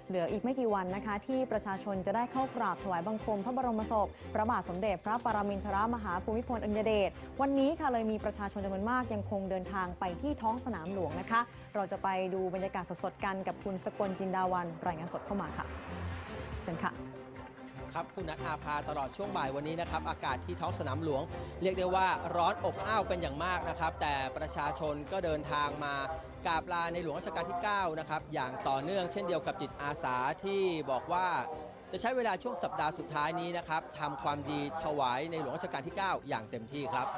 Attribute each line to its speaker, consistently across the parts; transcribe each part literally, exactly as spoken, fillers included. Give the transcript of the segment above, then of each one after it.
Speaker 1: เหลืออีกไม่กี่วันนะคะที่ประชาชนจะได้เข้ากราบถวายบังคมพระบรมศพพระบาทสมเด็จพระปรมินทรมหาภูมิพลอดุลยเดชวันนี้ค่ะเลยมีประชาชนจำนวนมากยังคงเดินทางไปที่ท้องสนามหลวงนะคะเราจะไปดูบรรยากาศสดๆกันกับคุณสกลจินดาวันรายงานสดเข้ามาค่ะเชิญค่ะ
Speaker 2: ครับคุณนัทอาภาตลอดช่วงบ่ายวันนี้นะครับอากาศที่ท้องสนามหลวงเรียกได้ว่าร้อนอบอ้าวเป็นอย่างมากนะครับแต่ประชาชนก็เดินทางมากราบลาในหลวงรัชกาลที่เก้านะครับอย่างต่อเนื่องเช่นเดียวกับจิตอาสาที่บอกว่าจะใช้เวลาช่วงสัปดาห์สุดท้ายนี้นะครับทำความดีถวายในหลวงรัชกาลที่เก้าอย่างเต็มที่ครับ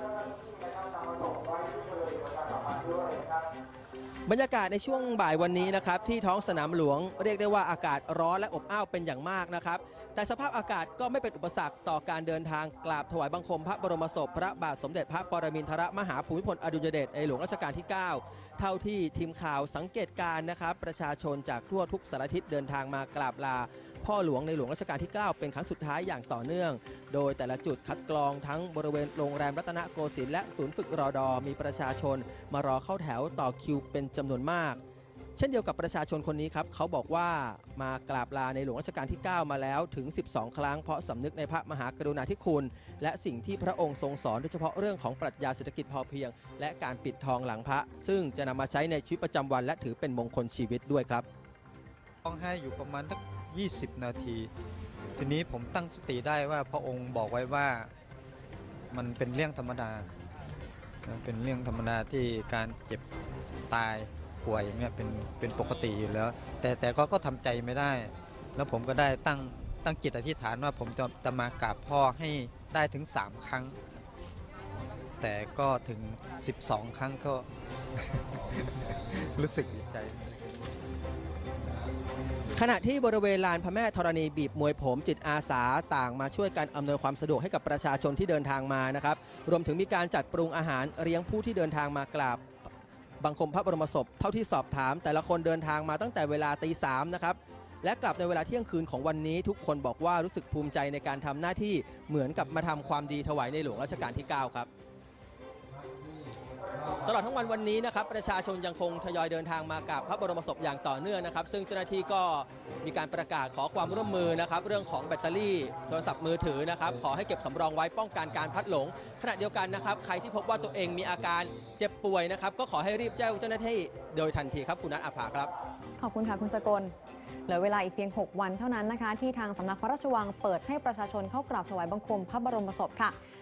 Speaker 2: บรรยากาศในช่วงบ่ายวันนี้นะครับที่ท้องสนามหลวงเรียกได้ว่าอากาศร้อนและอบอ้าวเป็นอย่างมากนะครับแต่สภาพอากาศก็ไม่เป็นอุปสรรคต่อการเดินทางกราบถวายบังคมพระบรมศพพระบาทสมเด็จพระปรมินทรมหาภูมิพลอดุลยเดชในหลวงรัชกาลที่เก้าเท่าที่ทีมข่าวสังเกตการนะครับประชาชนจากทั่วทุกสารทิศเดินทางมากราบลาพ่อหลวงในหลวงรัชกาลที่เก้าเป็นครั้งสุดท้ายอย่างต่อเนื่องโดยแต่ละจุดคัดกรองทั้งบริเวณโรงแรมรัตนโกสินทร์และศูนย์ฝึกรอดอมีประชาชนมารอเข้าแถวต่อคิวเป็นจำนวนมากเช่นเดียวกับประชาชนคนนี้ครับเขาบอกว่ามากราบลาในหลวงรัชกาลที่เก้ามาแล้วถึงสิบสองครั้งเพราะสำนึกในพระมหากรุณาธิคุณและสิ่งที่พระองค์ทรงสอนโดยเฉพาะเรื่องของปรัชญาเศรษฐกิจพอเพียงและการปิดทองหลังพระซึ่งจะนำมาใช้ในชีวิตประจำวันและถือเป็นมงคลชีวิตด้วยครับ
Speaker 3: ร้องไห้อยู่ประมาณสักยี่สิบนาทีทีนี้ผมตั้งสติได้ว่าพระองค์บอกไว้ว่ามันเป็นเรื่องธรรมดาเป็นเรื่องธรรมดาที่การเจ็บตายป่วยเนี่ยเป็นเป็นปกติอยู่แล้วแต่แต่ก็ก็ทำใจไม่ได้แล้วผมก็ได้ตั้งตั้งจิตอธิษฐานว่าผมจะจะมากราบพ่อให้ได้ถึงสามครั้งแต่ก็ถึงสิบสองครั้งก็ รู้สึกดีใจ
Speaker 2: ขณะที่บริเวณลานพระแม่ธรณีบีบมวยผมจิตอาสาต่างมาช่วยกันอำนวยความสะดวกให้กับประชาชนที่เดินทางมานะครับรวมถึงมีการจัดปรุงอาหารเลี้ยงผู้ที่เดินทางมากราบบังคมพระบรมศพเท่าที่สอบถามแต่ละคนเดินทางมาตั้งแต่เวลาตีสามนะครับและกลับในเวลาเที่ยงคืนของวันนี้ทุกคนบอกว่ารู้สึกภูมิใจในการทำหน้าที่เหมือนกับมาทำความดีถวายในหลวงรัชกาลที่เก้าครับตลอดทั้งวันวันนี้นะครับประชาชนยังคงทยอยเดินทางมากราบพระบรมศพอย่างต่อเนื่องนะครับซึ่งเจ้าหน้าที่ก็มีการประกาศขอความร่วมมือนะครับเรื่องของแบตเตอรี่โทรศัพท์มือถือนะครับขอให้เก็บสำรองไว้ป้องกันการพลัดหลงขณะเดียวกันนะครับใครที่พบว่าตัวเองมีอาการเจ็บป่วยนะครับก็ขอให้รีบแจ้งเจ้าหน้าที่โดยทันทีครับคุณนัทอาภาครับ
Speaker 1: ขอบคุณค่ะคุณสกลเหลือเวลาอีกเพียงหกวันเท่านั้นนะคะที่ทางสำนักพระราชวังเปิดให้ประชาชนเข้ากราบถวายบังคมพระบรมศพค่ะ